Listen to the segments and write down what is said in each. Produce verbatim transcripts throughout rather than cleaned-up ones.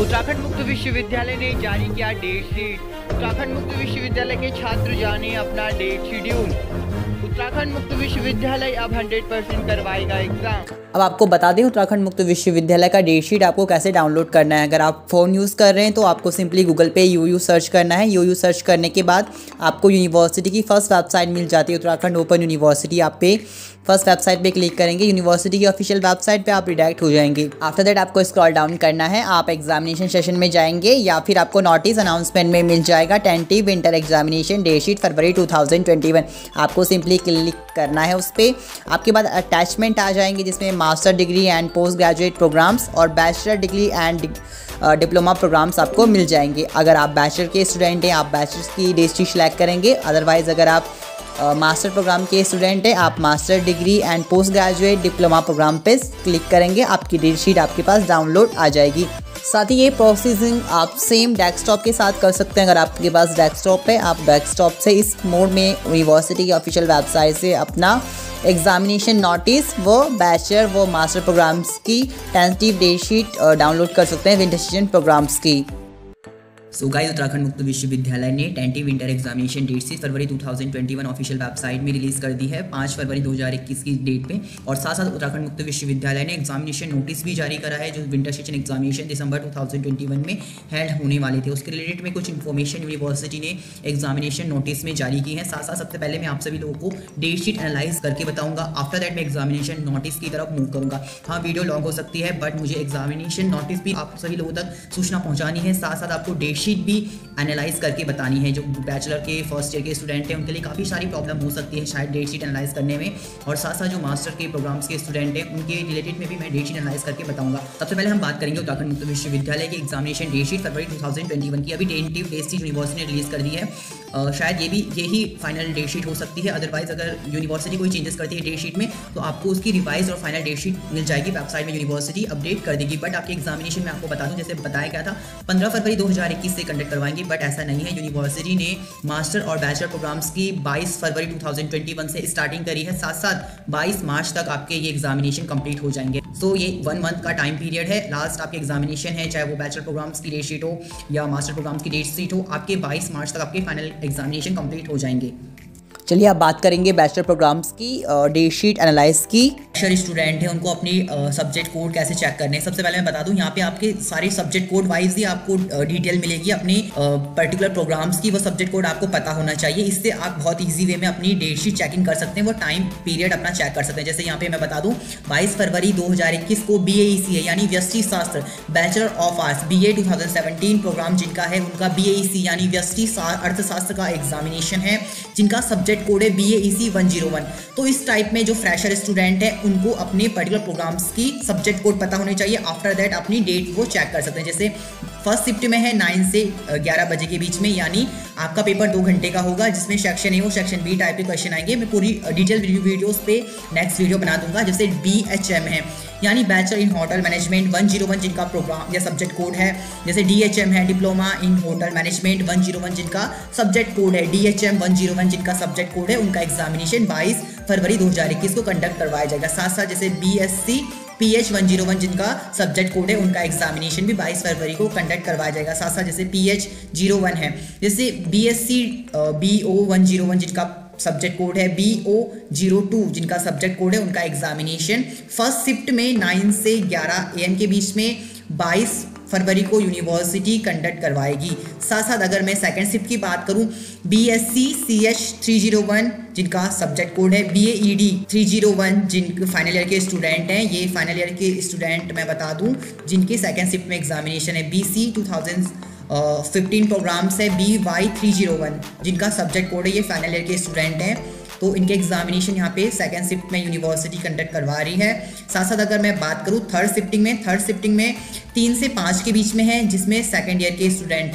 उत्तराखंड मुक्त विश्वविद्यालय ने जारी किया डेट शीट। उत्तराखंड मुक्त विश्वविद्यालय के छात्र जाने अपना डेट शेड्यूल। उत्तराखंड मुक्त विश्वविद्यालय अब हंड्रेड परसेंट करवाएगा एग्जाम। अब आपको बता दें उत्तराखंड मुक्त विश्वविद्यालय का डेट शीट आपको कैसे डाउनलोड करना है। अगर आप फ़ोन यूज़ कर रहे हैं तो आपको सिंपली गूगल पे यू यू सर्च करना है। यू यू सर्च करने के बाद आपको यूनिवर्सिटी की फर्स्ट वेबसाइट मिल जाती है, उत्तराखंड ओपन यूनिवर्सिटी। आप पे फर्स्ट वेबसाइट पे क्लिक करेंगे, यूनिवर्सिटी की ऑफिशियल वेबसाइट पे आप रिडायरेक्ट हो जाएंगे। आफ्टर दैट आपको स्क्रॉल डाउन करना है, आप एग्जामिनेशन सेशन में जाएंगे या फिर आपको नोटिस अनाउंसमेंट में मिल जाएगा tentative winter examination date sheet फरवरी टू थाउजेंड ट्वेंटी वन। आपको सिंपली क्लिक करना है उस पर। आपके बाद अटैचमेंट आ जाएंगे जिसमें master degree and post graduate programmes और bachelor degree and diploma programmes आपको मिल जाएंगे। अगर आप बैचलर के स्टूडेंट हैं आप बैचलर्स की डेट शीट सेलेक्ट करेंगे, अदरवाइज़ अगर आप मास्टर uh, प्रोग्राम के स्टूडेंट हैं आप master degree and post graduate diploma programme पे क्लिक करेंगे, आपकी डेट शीट आपके पास डाउनलोड आ जाएगी। साथ ही ये प्रोसेसिंग आप सेम डेस्कटॉप के साथ कर सकते हैं। अगर आपके पास डेस्कटॉप है आप डेस्कटॉप से इस मोड में यूनिवर्सिटी की ऑफिशियल वेबसाइट से अपना एग्जामिनेशन नोटिस व बैचलर व मास्टर प्रोग्राम्स की टेंटेटिव डेट शीट डाउनलोड कर सकते हैं विंटर सेशन प्रोग्राम्स की। सो गाइस, उत्तराखंड मुक्त विश्वविद्यालय ने tentative winter examination date sheet फरवरी two thousand twenty one official website में रिलीज़ कर दी है पाँच फरवरी दो हज़ार इक्कीस की डेट पे। और साथ साथ उत्तराखंड मुक्त विश्वविद्यालय ने एग्जामिनेशन नोटिस भी जारी करा है जो विंटर सेशन एग्जामिनेशन दिसंबर टू थाउजेंड ट्वेंटी वन में हेल्ड होने वाले थे, उसके रिलेटेड में कुछ इन्फॉर्मेशन यूनिवर्सिटी ने एग्जामिनेशन नोटिस में जारी की है। साथ साथ सबसे पहले मैं आप सभी लोगों को डेट शीट एनालाइज करके बताऊँगा। आफ्टर दैट मैं एग्जामिनेशन नोटिस की तरफ मूव करूँगा। हाँ, वीडियो लॉन्ग हो सकती है बट मुझे एग्जामिनेशन नोटिस भी आप सभी लोगों तक सूचना पहुँचानी है। साथ साथ आपको डेट शीट भी एनालाइज करके बतानी है। जो बैचलर के फर्स्ट ईयर के स्टूडेंट हैं उनके लिए काफ़ी सारी प्रॉब्लम हो सकती है शायद डेट शीट एनालाइज करने में, और साथ साथ जो मास्टर के प्रोग्राम्स के स्टूडेंट हैं उनके रिलेटेड में भी मैं डेट शीट एनालाइज करके बताऊंगा। सबसे पहले हम बात करेंगे उत्तराखंड मुक्त विश्वविद्यालय के एग्जामिनेशन डेट शीट फरवरी टू थाउजेंड ट्वेंटी वन की। अभी टेंटेटिव डेट शीट यूनिवर्सिटी ने रिलीज़ कर दी है। uh, शायद ये भी यही फाइनल डेट शीट हो सकती है, अदरवाइज अगर यूनिवर्सिटी कोई चेंजेस करती है डेट शीट में तो आपको उसकी रिवाइज और फाइनल डेट शीट मिल जाएगी, वेबसाइट में यूनिवर्सिटी अपडेट कर देगी। बट आपके एग्जामिनेशन में आपको बता दूँ जैसे बताया गया था पंद्रह फरवरी दो हज़ार इक्कीस से कंडक्ट करवाएंगे, बट ऐसा नहीं है। यूनिवर्सिटी ने मास्टर और बैचलर प्रोग्राम्स की बाईस फरवरी टू थाउजेंड ट्वेंटी वन से स्टार्टिंग करी है। साथ साथ बाईस मार्च तक आपके ये एग्जामिनेशन कंप्लीट हो जाएंगे। सो so, ये वन मंथ का टाइम पीरियड है। लास्ट आपके एग्जामिनेशन है, चाहे वो बैचलर प्रोग्राम्स की डेट शीट हो या मास्टर प्रोग्राम्स की डेट शीट हो, आपके बाईस मार्च तक आपके फाइनल एग्जामिनेशन कंप्लीट हो जाएंगे। चलिए अब बात करेंगे बैचलर प्रोग्राम्स की डेट शीट एनालाइज की। बैचलर स्टूडेंट है उनको अपनी सब्जेक्ट कोड कैसे चेक करने हैं, सबसे पहले मैं बता दूं यहाँ पे आपके सारे सब्जेक्ट कोड वाइज ही आपको डिटेल मिलेगी अपनी पर्टिकुलर प्रोग्राम्स की। वो सब्जेक्ट कोड आपको पता होना चाहिए, इससे आप बहुत ईजी वे में अपनी डेट शीट चेकिंग कर सकते हैं, वो टाइम पीरियड अपना चेक कर सकते हैं। जैसे यहाँ पे मैं बता दूँ बाईस फरवरी दो हज़ार इक्कीस को बी ए ई सी है यानी व्यष्टि शास्त्र bachelor of arts B A two thousand seventeen programme जिनका है उनका बी ए ई सी यानी व्यष्टि अर्थशास्त्र का एग्जामिनेशन है, जिनका सब्जेक्ट कोड है B A E C one zero one. तो इस टाइप में जो फ्रेशर स्टूडेंट है उनको अपने पर्टिकुलर प्रोग्राम्स की सब्जेक्ट कोड पता होने चाहिए। आफ्टर दैट अपनी डेट वो चेक कर सकते हैं। जैसे फर्स्ट शिफ्ट में है नाइन से ग्यारह बजे के बीच में, यानी आपका पेपर दो घंटे का होगा जिसमें सेक्शन ए और सेक्शन बी टाइप के क्वेश्चन आएंगे। मैं पूरी डिटेल रिव्यू वीडियोस पे नेक्स्ट वीडियो बना दूंगा। जैसे बी एच एम है यानी bachelor in hotel management one zero one जिनका प्रोग्राम या सब्जेक्ट कोड है। जैसे डी एच एम है diploma in hotel management one zero one जिनका सब्जेक्ट कोड है, D H M one zero one जिनका सब्जेक्ट कोड है, उनका एग्जामिनेशन बाईस फरवरी दो हज़ार इक्कीस को कंडक्ट करवाया जाएगा। साथ साथ जैसे B S C P H one zero one जिनका सब्जेक्ट कोड है उनका एग्जामिनेशन भी बाईस फरवरी को कंडक्ट करवाया जाएगा। साथ साथ जैसे पी एच जीरो वन है, जैसे B S C B O one zero one जिनका सब्जेक्ट कोड है, बी ओ जीरो टू जिनका सब्जेक्ट कोड है, उनका एग्जामिनेशन फर्स्ट शिफ्ट में नाइन से ग्यारह ए एम के बीच में बाईस फरवरी को यूनिवर्सिटी कंडक्ट करवाएगी। साथ साथ अगर मैं सेकंड शिफ्ट की बात करूं, B S C C H three zero one जिनका सब्जेक्ट कोड है, B A E D three zero one जिन फाइनल ईयर के स्टूडेंट हैं, ये फाइनल ईयर के स्टूडेंट मैं बता दूं जिनके सेकंड शिफ्ट में एग्जामिनेशन है, B C two thousand fifteen programmes है, B Y three zero one जिनका सब्जेक्ट कोड है, ये फाइनल ईयर के स्टूडेंट हैं। तो इनके एग्जामिनेशन यहाँ पे सेकंड शिफ्ट में यूनिवर्सिटी कंडक्ट करवा रही है। साथ साथ अगर मैं बात करूँ थर्ड शिफ्टिंग में, थर्ड शिफ्टिंग में तीन से पाँच के बीच में है जिसमें सेकंड ईयर के स्टूडेंट हैं।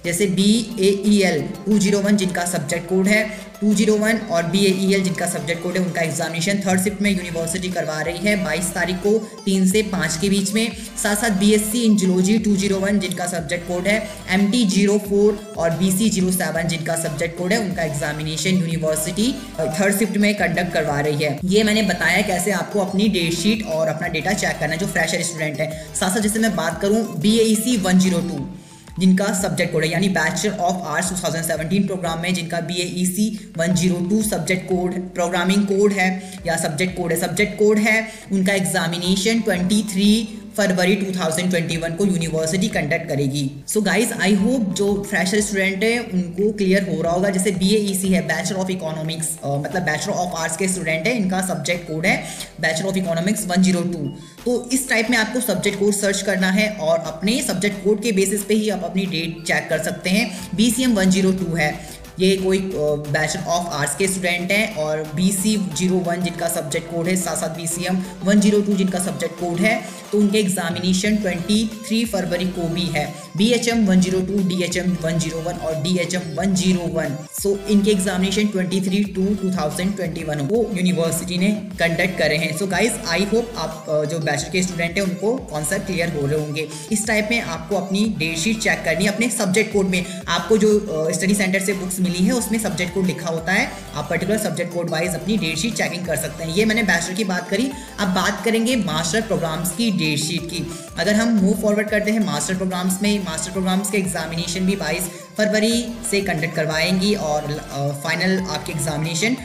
जैसे B A E L two zero one जिनका सब्जेक्ट कोड है टू जीरो वन और बी ए ई एल जिनका सब्जेक्ट कोड है, उनका एग्जामिनेशन थर्ड शिफ्ट में यूनिवर्सिटी करवा रही है बाईस तारीख को तीन से पाँच के बीच में। साथ साथ B S C in zoology two zero one जिनका सब्जेक्ट कोड है एम टी जीरो फोर और बी सी जीरो सेवन जिनका सब्जेक्ट कोड है, उनका एग्जामिनेशन यूनिवर्सिटी थर्ड शिफ्ट में कंडक्ट करवा रही है। ये मैंने बताया कैसे आपको अपनी डेट शीट और अपना डेटा चेक करना है जो फ्रेशर स्टूडेंट है। साथ साथ जैसे मैं बात करूँ B A E C one zero two जिनका सब्जेक्ट कोड है यानी bachelor of arts two thousand seventeen programme में जिनका B A E C one zero two subject code programming code है या सब्जेक्ट कोड है सब्जेक्ट कोड है उनका एग्जामिनेशन तेईस फरवरी टू थाउजेंड ट्वेंटी वन को यूनिवर्सिटी कंडक्ट करेगी। सो गाइज आई होप जो फ्रेशर स्टूडेंट है उनको क्लियर हो रहा होगा। जैसे बी ए ई सी है बैचलर ऑफ इकोनॉमिक्स मतलब बैचलर ऑफ आर्ट्स के स्टूडेंट है, इनका सब्जेक्ट कोड है bachelor of economics one zero two. तो इस टाइप में आपको सब्जेक्ट कोड सर्च करना है और अपने सब्जेक्ट कोड के बेसिस पे ही आप अपनी डेट चेक कर सकते हैं। B C M one zero two है, ये कोई बैचलर ऑफ आर्ट्स के स्टूडेंट हैं और बी सी जीरो वन जिनका सब्जेक्ट कोड है, साथ साथ B C M one zero two जिनका सब्जेक्ट कोड है, तो उनके एग्जामिनेशन तेईस फरवरी को भी है। B H M one zero two, D H M one zero one और D H M one zero one, so इनके एग्जामिनेशन तेईस two two thousand twenty one को यूनिवर्सिटी ने कंडक्ट करे हैं। सो गाइज आई होप आप जो बैचलर के स्टूडेंट हैं उनको कॉन्सेप्ट क्लियर हो रहे होंगे। इस टाइप में आपको अपनी डेट शीट चेक करनी है। अपने सब्जेक्ट कोड में आपको जो स्टडी सेंटर से बुक्स मिली है उसमें सब्जेक्ट कोड लिखा होता है, आप पर्टिकुलर सब्जेक्ट कोड वाइज अपनी डेट शीट चेकिंग कर सकते हैं। ये मैंने बैचलर की बात करी। अब बात करेंगे मास्टर प्रोग्राम्स की डेट शीट की। अगर हम मूव फॉरवर्ड करते हैं मास्टर प्रोग्राम्स में, मास्टर प्रोग्राम्स के एग्जामिनेशन भी बाईस फरवरी से कंडक्ट करवाएंगी और फाइनल आपके एग्जामिनेशन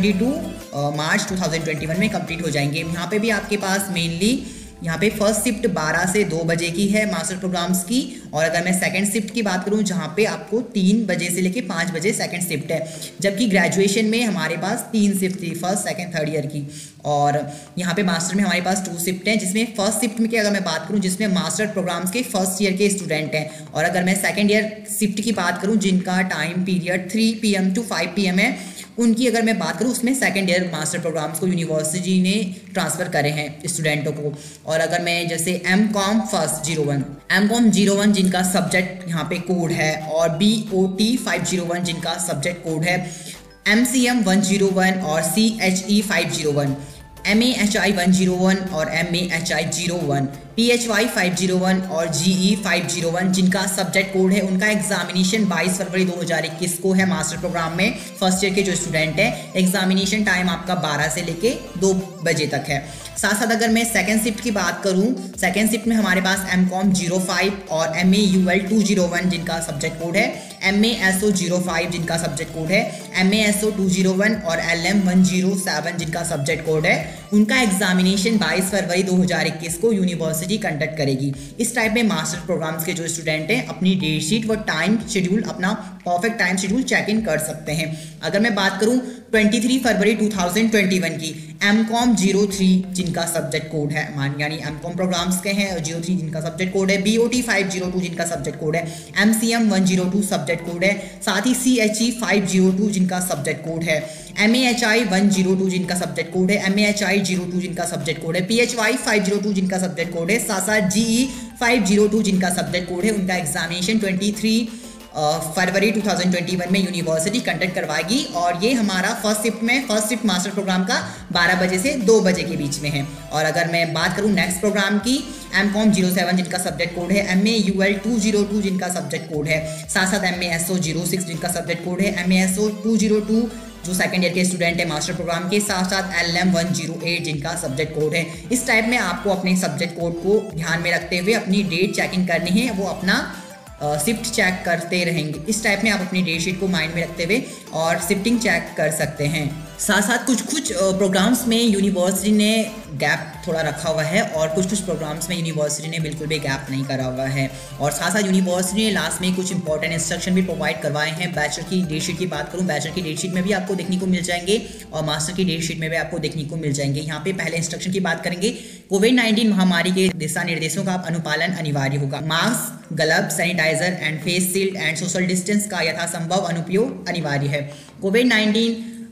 बाईस मार्च टू थाउजेंड ट्वेंटी वन में कंप्लीट हो जाएंगे। यहाँ पे भी आपके पास मेनली यहाँ पे फर्स्ट शिफ्ट बारह से दो बजे की है मास्टर प्रोग्राम्स की, और अगर मैं सेकंड शिफ्ट की बात करूँ जहाँ पे आपको तीन बजे से लेके पाँच बजे सेकंड शिफ्ट है, जबकि ग्रेजुएशन में हमारे पास तीन शिफ्ट थी, फर्स्ट सेकंड थर्ड ईयर की। और यहाँ पे मास्टर में हमारे पास टू शिफ्ट हैं, जिसमें फर्स्ट शिफ्ट में की अगर मैं बात करूँ जिसमें मास्टर प्रोग्राम्स के फर्स्ट ईयर के स्टूडेंट हैं, और अगर मैं सेकेंड ईयर शिफ्ट की बात करूँ जिनका time period three p m two five p m है, उनकी अगर मैं बात करूँ उसमें सेकंड ईयर मास्टर प्रोग्राम्स को यूनिवर्सिटी ने ट्रांसफ़र करे हैं स्टूडेंटों को। और अगर मैं जैसे M com first zero one M com zero one जिनका सब्जेक्ट यहाँ पे कोड है, और B O T five zero one जिनका सब्जेक्ट कोड है, M C M one zero one और सी H E five zero one, M A H I one zero one और M A H I zero one, P H Y five zero one और G E five zero one जिनका subject code है, उनका examination बाईस फरवरी दो हज़ार इक्कीस को है मास्टर प्रोग्राम में फर्स्ट ईयर के जो स्टूडेंट हैं। एग्जामिनेशन टाइम आपका बारह से लेके दो बजे तक है। साथ साथ अगर मैं सेकंड शिफ्ट की बात करूं, सेकंड शिफ्ट में हमारे पास एम कॉम जीरो फाइव और M A U L two zero one जिनका सब्जेक्ट कोड है, M A S O zero five जिनका सब्जेक्ट कोड है, M A S O two zero one और L M one zero seven जिनका subject code है, उनका examination बाईस फरवरी दो हज़ार इक्कीस को यूनिवर्सिटी कंडक्ट करेगी। इस टाइप में मास्टर प्रोग्राम्स के जो स्टूडेंट हैं अपनी डेट शीट व टाइम शेड्यूल, अपना perfect time schedule check in कर सकते हैं। अगर मैं बात करूं तेईस फरवरी टू थाउजेंड ट्वेंटी वन की, एम कॉम जीरो थ्री जिनका सब्जेक्ट कोड है, मान यानी एम कॉम प्रोग्राम्स के हैं, जीरो थ्री जिनका सब्जेक्ट कोड है, B O T five zero two जिनका सब्जेक्ट कोड है, M C M one zero two subject code है, साथ ही C H E five zero two जिनका सब्जेक्ट कोड है, M A H I one zero two जिनका subject code है, M A H I zero two जिनका subject code है, P H Y five zero two जिनका subject code है, साथ साथ G E five zero two जिनका सब्जेक्ट कोड है, उनका एग्जामिनेशन तेईस फरवरी टू थाउजेंड ट्वेंटी वन में यूनिवर्सिटी कंडक्ट करवाएगी। और ये हमारा फर्स्ट शिफ्ट में फर्स्ट शिफ्ट मास्टर प्रोग्राम का बारह बजे से दो बजे के बीच में है। और अगर मैं बात करूँ नेक्स्ट प्रोग्राम की, एम कॉम जीरो सेवन जिनका सब्जेक्ट कोड है, M A U L two zero two जिनका सब्जेक्ट कोड है, साथ साथ M A S O zero six जिनका सब्जेक्ट कोड है, M A S O two zero two जो सेकंड ईयर के स्टूडेंट है मास्टर प्रोग्राम के, साथ साथ L M one zero eight जिनका सब्जेक्ट कोड है। इस टाइप में आपको अपने सब्जेक्ट कोड को ध्यान में रखते हुए अपनी डेट चेकिंग करनी है, वो अपना शिफ्ट चेक करते रहेंगे। इस टाइप में आप अपनी डेट शीट को माइंड में रखते हुए और शिफ्टिंग चेक कर सकते हैं। साथ साथ कुछ कुछ प्रोग्राम्स में यूनिवर्सिटी ने गैप थोड़ा रखा हुआ है और कुछ कुछ प्रोग्राम्स में यूनिवर्सिटी ने बिल्कुल भी गैप नहीं करा हुआ है। और साथ साथ यूनिवर्सिटी ने लास्ट में कुछ इंपॉर्टेंट इंस्ट्रक्शन भी प्रोवाइड करवाए हैं। बैचलर की डेट शीट की बात करूं, बैचलर की डेट शीट में भी आपको देखने को मिल जाएंगे और मास्टर की डेट शीट में भी आपको देखने को मिल जाएंगे। यहाँ पे पहले इंस्ट्रक्शन की बात करेंगे। कोविड नाइन्टीन महामारी के दिशा निर्देशों का अनुपालन अनिवार्य होगा। Mask, glove, sanitiser and face shield and social distance का यथासंभव अनुपयोग अनिवार्य है। कोविड नाइन्टीन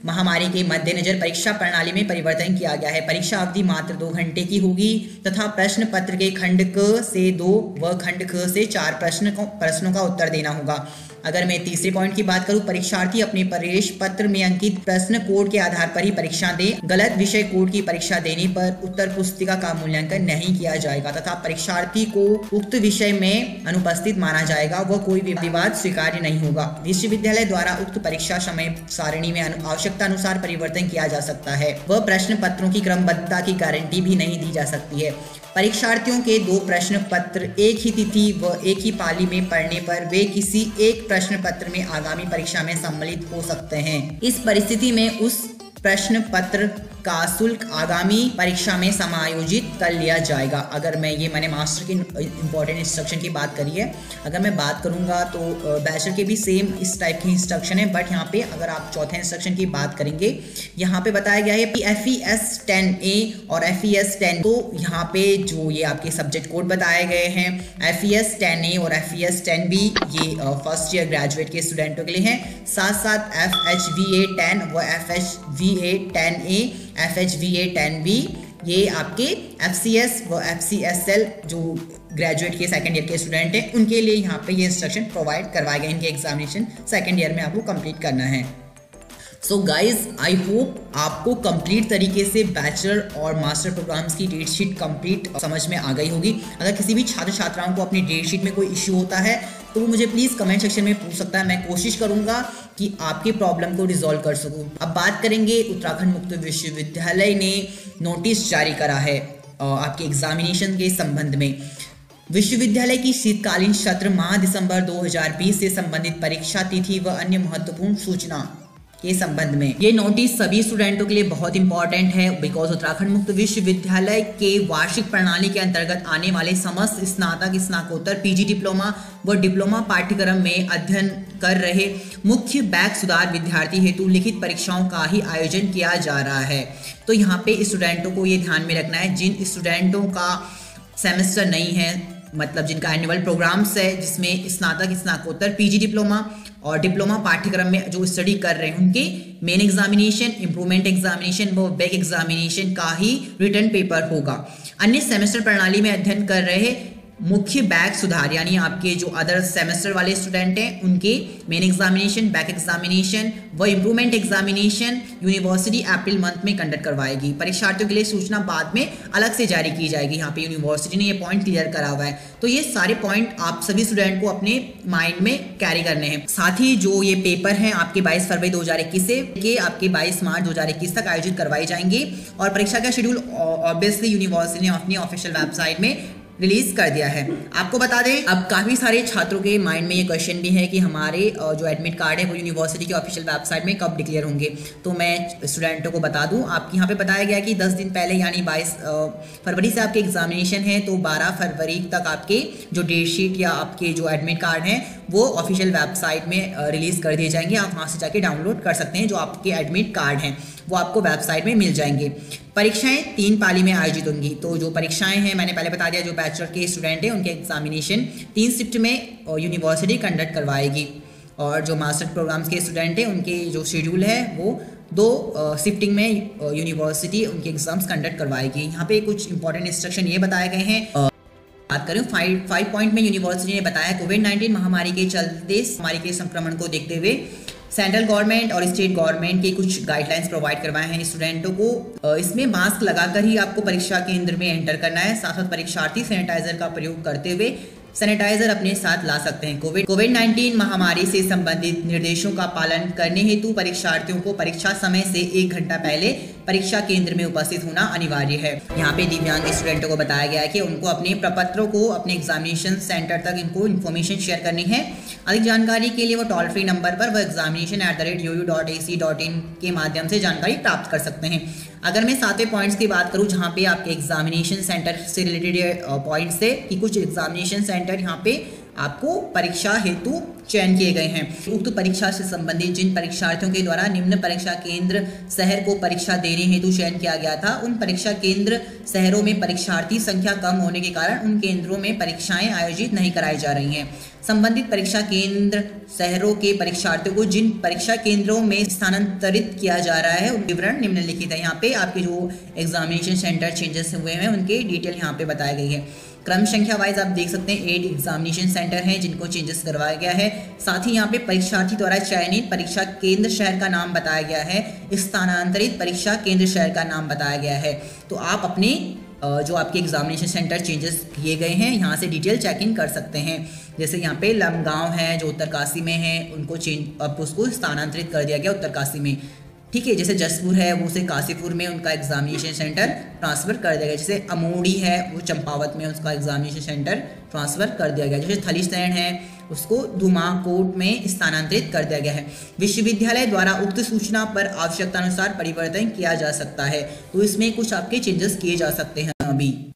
महामारी के मद्देनजर परीक्षा प्रणाली में परिवर्तन किया गया है। परीक्षा अवधि मात्र दो घंटे की होगी तथा प्रश्न पत्र के खंड क से दो व खंड ख से चार प्रश्न को प्रश्नों का उत्तर देना होगा। अगर मैं तीसरे पॉइंट की बात करूं, परीक्षार्थी अपने प्रवेश पत्र में अंकित प्रश्न कोड के आधार पर ही परीक्षा दे। गलत विषय कोड की परीक्षा देने पर उत्तर पुस्तिका का मूल्यांकन नहीं किया जाएगा तथा परीक्षार्थी को उक्त विषय में अनुपस्थित माना जाएगा। वह कोई भी विवाद स्वीकार्य नहीं होगा। विश्वविद्यालय द्वारा उक्त परीक्षा समय सारणी में आवश्यकता अनुसार परिवर्तन किया जा सकता है। वह प्रश्न पत्रों की क्रमबद्धता की गारंटी भी नहीं दी जा सकती है। परीक्षार्थियों के दो प्रश्न पत्र एक ही तिथि व एक ही पाली में पढ़ने पर वे किसी एक प्रश्न पत्र में आगामी परीक्षा में सम्मिलित हो सकते हैं। इस परिस्थिति में उस प्रश्न पत्र का शुल्क आगामी परीक्षा में समायोजित कर लिया जाएगा। अगर मैं ये मैंने मास्टर की इंपॉर्टेंट इंस्ट्रक्शन की बात करी है, अगर मैं बात करूंगा तो बैचलर के भी सेम इस टाइप की इंस्ट्रक्शन है, बट यहाँ पे अगर आप चौथे इंस्ट्रक्शन की बात करेंगे, यहाँ पे बताया गया है F E S ten A और एफ ई एस टेन। तो यहाँ पे जो ये आपके सब्जेक्ट कोड बताए गए हैं F E S ten A और F E S ten B, ये फर्स्ट ईयर ग्रेजुएट के स्टूडेंटों के लिए हैं। साथ साथ F H V A ten व F H V A ten A F H V A ten B ये आपके एफ सी एस व एफ सी एस एल जो ग्रेजुएट के सेकंड ईयर के स्टूडेंट हैं उनके लिए यहाँ पे ये इंस्ट्रक्शन प्रोवाइड करवाए गए। इनके एग्जामिनेशन सेकंड ईयर में आपको कंप्लीट करना है। सो गाइज आई होप आपको कंप्लीट तरीके से बैचलर और मास्टर प्रोग्राम्स की डेट शीट कंप्लीट समझ में आ गई होगी। अगर किसी भी छात्र छात्राओं को अपनी डेट शीट में कोई इश्यू होता है तो वो मुझे प्लीज़ कमेंट सेक्शन में पूछ सकता है। मैं कोशिश करूंगा कि आपके प्रॉब्लम को रिजॉल्व कर सकूं। अब बात करेंगे, उत्तराखंड मुक्त विश्वविद्यालय ने नोटिस जारी करा है आपके एग्जामिनेशन के संबंध में। विश्वविद्यालय की शीतकालीन सत्र माह दिसंबर दो हज़ार बीस से संबंधित परीक्षा तिथि व अन्य महत्वपूर्ण सूचना के संबंध में ये नोटिस सभी स्टूडेंटों के लिए बहुत इंपॉर्टेंट है, बिकॉज उत्तराखंड मुक्त विश्वविद्यालय के वार्षिक प्रणाली के अंतर्गत आने वाले समस्त स्नातक, स्नातकोत्तर, पीजी डिप्लोमा व डिप्लोमा पाठ्यक्रम में अध्ययन कर रहे मुख्य बैक सुधार विद्यार्थी हेतु लिखित परीक्षाओं का ही आयोजन किया जा रहा है। तो यहाँ पे स्टूडेंटों को ये ध्यान में रखना है, जिन स्टूडेंटों का सेमेस्टर नहीं है, मतलब जिनका एनुअल प्रोग्राम्स है जिसमें स्नातक, स्नातकोत्तर, पीजी डिप्लोमा और डिप्लोमा पाठ्यक्रम में जो स्टडी कर रहे हैं उनके मेन एग्जामिनेशन, इम्प्रूवमेंट एग्जामिनेशन व बैक एग्जामिनेशन का ही रिटर्न पेपर होगा। अन्य सेमेस्टर प्रणाली में अध्ययन कर रहे मुख्य बैक सुधार यानी आपके जो अदर सेमेस्टर वाले स्टूडेंट हैं उनके मेन एग्जामिनेशन, बैक एग्जामिनेशन व improvement examination university April month में कंडक्ट करवाएगी। परीक्षार्थियों के लिए सूचना बाद में अलग से जारी की जाएगी। यहाँ पे यूनिवर्सिटी ने ये पॉइंट क्लियर करा हुआ है। तो ये सारे पॉइंट आप सभी स्टूडेंट को अपने माइंड में कैरी करने हैं। साथ ही जो ये पेपर हैं आपके बाईस फरवरी दो हज़ार इक्कीस से के आपके बाईस मार्च दो हज़ार इक्कीस तक आयोजित करवाए जाएंगे और परीक्षा का शेड्यूल ऑब्वियसली यूनिवर्सिटी ने अपनी ऑफिशियल वेबसाइट में रिलीज कर दिया है। आपको बता दें, अब काफ़ी सारे छात्रों के माइंड में ये क्वेश्चन भी है कि हमारे जो एडमिट कार्ड है वो यूनिवर्सिटी की ऑफिशियल वेबसाइट में कब डिक्लेयर होंगे। तो मैं स्टूडेंटों को बता दूं, आपके यहाँ पे बताया गया कि दस दिन पहले यानी बाईस फरवरी से आपके एग्जामिनेशन है, तो बारह फरवरी तक आपके जो डेट शीट या आपके जो एडमिट कार्ड हैं वो ऑफिशियल वेबसाइट में रिलीज़ कर दिए जाएंगे। आप वहाँ से जाके डाउनलोड कर सकते हैं। जो आपके एडमिट कार्ड हैं वो आपको वेबसाइट में मिल जाएंगे। परीक्षाएं तीन पाली में आयोजित होंगी। तो जो परीक्षाएं हैं मैंने पहले बता दिया, जो बैचलर के स्टूडेंट हैं उनके एग्जामिनेशन तीन शिफ्ट में यूनिवर्सिटी कंडक्ट करवाएगी और जो मास्टर प्रोग्राम्स के स्टूडेंट हैं उनके जो शेड्यूल है वो दो शिफ्टिंग में यूनिवर्सिटी उनके एग्जाम्स कंडक्ट करवाएगी। यहाँ पे कुछ इंपॉर्टेंट इंस्ट्रक्शन ये बताए गए हैं। बात करें फाइव फाइव पॉइंट में यूनिवर्सिटी ने बताया कोविड नाइन्टीन महामारी के चलते महामारी के संक्रमण को देखते हुए सेंट्रल गवर्नमेंट और स्टेट गवर्नमेंट के कुछ गाइडलाइंस प्रोवाइड करवाए हैं स्टूडेंटों को। इसमें मास्क लगाकर ही आपको परीक्षा केंद्र में एंटर करना है। साथ साथ परीक्षार्थी सैनिटाइजर का प्रयोग करते हुए सैनिटाइजर अपने साथ ला सकते हैं। कोविड कोविड नाइन्टीन महामारी से संबंधित निर्देशों का पालन करने हेतु परीक्षार्थियों को परीक्षा समय से एक घंटा पहले परीक्षा केंद्र में उपस्थित होना अनिवार्य है। यहाँ पे दिव्यांग स्टूडेंटों को बताया गया है कि उनको अपने प्रपत्रों को अपने एग्जामिनेशन सेंटर तक इनको इन्फॉर्मेशन शेयर करनी है। अधिक जानकारी के लिए वो टोल फ्री नंबर पर वो examination at the rate U U dot A C dot in के माध्यम से जानकारी प्राप्त कर सकते हैं। अगर मैं सातवें पॉइंट्स की बात करूं जहां पे आपके एग्जामिनेशन सेंटर से रिलेटेड पॉइंट्स है कि कुछ एग्जामिनेशन सेंटर यहाँ पे आपको परीक्षा हेतु चयन किए गए हैं। उक्त परीक्षा से संबंधित जिन परीक्षार्थियों के द्वारा निम्न परीक्षा केंद्र शहर को परीक्षा देने हेतु चयन किया गया था, उन परीक्षा केंद्र शहरों में परीक्षार्थी संख्या कम होने के कारण उन केंद्रों में परीक्षाएं आयोजित नहीं कराई जा रही हैं। संबंधित परीक्षा केंद्र शहरों के परीक्षार्थियों को जिन परीक्षा केंद्रों में स्थानांतरित किया जा रहा है उन विवरण निम्नलिखित है। यहाँ पे आपके जो एग्जामिनेशन सेंटर चेंजेस हुए हैं उनके डिटेल यहाँ पे बताई गई है। क्रम संख्या वाइज आप देख सकते हैं एट एग्जामिनेशन सेंटर हैं जिनको चेंजेस करवाया गया है। साथ ही यहाँ पे परीक्षार्थी द्वारा चयनित परीक्षा केंद्र शहर का नाम बताया गया है, स्थानांतरित परीक्षा केंद्र शहर का नाम बताया गया है। तो आप अपने जो आपके एग्जामिनेशन सेंटर चेंजेस किए गए हैं यहाँ से डिटेल चेक इन कर सकते हैं। जैसे यहाँ पे लमगांव है जो उत्तरकाशी में है, उनको चेंज अब उसको स्थानांतरित कर दिया गया उत्तरकाशी में, ठीक है। जैसे जसपुर है वो से काशीपुर में उनका एग्जामिनेशन सेंटर ट्रांसफ़र कर दिया गया। जैसे अमोड़ी है वो चंपावत में उसका एग्जामिनेशन सेंटर ट्रांसफ़र कर दिया गया। जैसे थलीसैंण है उसको धुमाकोट में स्थानांतरित कर दिया गया है। विश्वविद्यालय द्वारा उक्त सूचना पर आवश्यकता अनुसार परिवर्तन किया जा सकता है। तो इसमें कुछ आपके चेंजेस किए जा सकते हैं अभी।